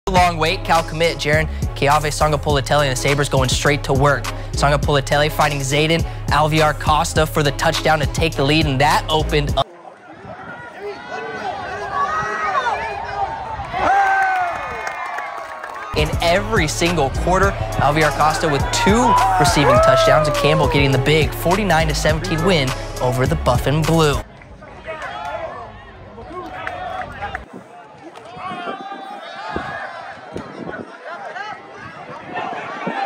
Long wait, Cal commit, Jaron Keave-Sangapulatelli and the Sabres going straight to work. Sangapulatelli finding Zayden, alviar-costa for the touchdown to take the lead, and that opened up. In every single quarter, alviar-costa with 2 receiving touchdowns, and Campbell getting the big 49-17 win over the Buff and Blue.